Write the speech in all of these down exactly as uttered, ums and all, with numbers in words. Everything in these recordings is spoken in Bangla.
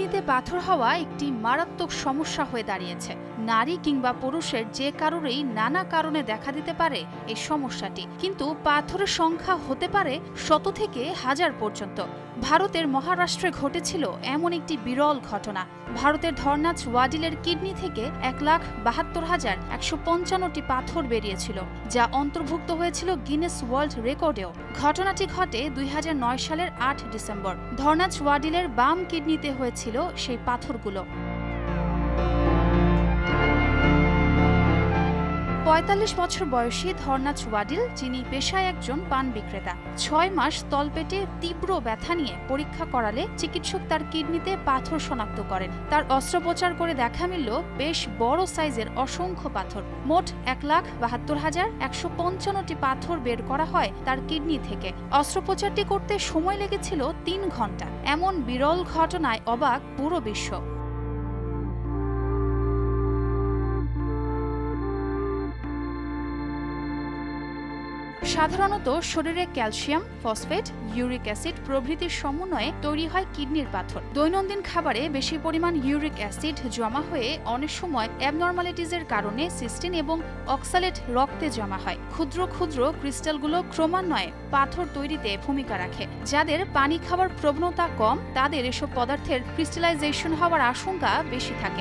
কিডনিতে পাথর হওয়া একটি মারাত্মক সমস্যা হয়ে দাঁড়িয়েছে। নারী কিংবা পুরুষের যে কারোরই নানা কারণে দেখা দিতে পারে এই সমস্যাটি, কিন্তু পাথরের সংখ্যা হতে পারে শত থেকে হাজার পর্যন্ত। ভারতের মহারাষ্ট্রে ঘটেছিল এমন একটি বিরল ঘটনা। ভারতের ধর্নাচ ওয়াডিলের কিডনি থেকে এক লাখ বাহাত্তর হাজার একশো পঞ্চান্নটি পাথর বেরিয়েছিল, যা অন্তর্ভুক্ত হয়েছিল গিনেস ওয়ার্ল্ড রেকর্ডেও। ঘটনাটি ঘটে দুই হাজার নয় সালের আট ডিসেম্বর। ধর্নাচ ওয়াডিলের বাম কিডনিতে হয়েছিল সেই পাথরগুলো। পঁয়তাল্লিশ বছর বয়সী ধর্নাচ ওয়াডিল, যিনি পেশায় একজন পান বিক্রেতা, ছয় মাস তলপেটে তীব্র ব্যথা নিয়ে পরীক্ষা করালে চিকিৎসক তার কিডনিতে পাথর শনাক্ত করেন। তার অস্ত্রোপচার করে দেখা মিলল বেশ বড় সাইজের অসংখ্য পাথর। মোট এক লাখ বাহাত্তর হাজার একশো পঞ্চান্নটি পাথর বের করা হয় তার কিডনি থেকে। অস্ত্রোপচারটি করতে সময় লেগেছিল তিন ঘন্টা। এমন বিরল ঘটনায় অবাক পুরো বিশ্ব। সাধারণত শরীরে ক্যালসিয়াম, ফসফেট, ইউরিক অ্যাসিড প্রভৃতির সমন্বয়ে তৈরি হয় কিডনির পাথর। দৈনন্দিন খাবারে বেশি পরিমাণ ইউরিক অ্যাসিড জমা হয়ে অনেক সময় অ্যাবনর্মালিটিজের কারণে সিস্টিন এবং অক্সালেট রক্তে জমা হয়। ক্ষুদ্র ক্ষুদ্র ক্রিস্টালগুলো ক্রমান্বয়ে পাথর তৈরিতে ভূমিকা রাখে। যাদের পানি খাওয়ার প্রবণতা কম, তাদের এসব পদার্থের ক্রিস্টালাইজেশন হওয়ার আশঙ্কা বেশি থাকে।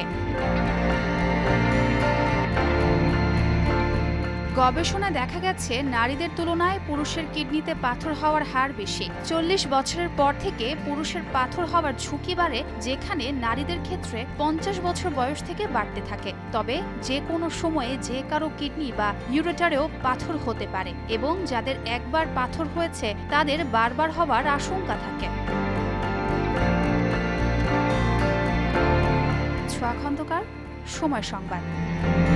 গবেষণায় দেখা গেছে নারীদের তুলনায় পুরুষের কিডনিতে পাথর হওয়ার হার বেশি। চল্লিশ বছরের পর থেকে পুরুষের পাথর হওয়ার ঝুঁকি বাড়ে, যেখানে নারীদের ক্ষেত্রে পঞ্চাশ বছর বয়স থেকে বাড়তে থাকে। তবে যে কোনো সময়ে যে কারো কিডনি বা ইউরেটারেও পাথর হতে পারে, এবং যাদের একবার পাথর হয়েছে তাদের বারবার হওয়ার আশঙ্কা থাকে। ছোঁয়া খন্দকার, সময় সংবাদ।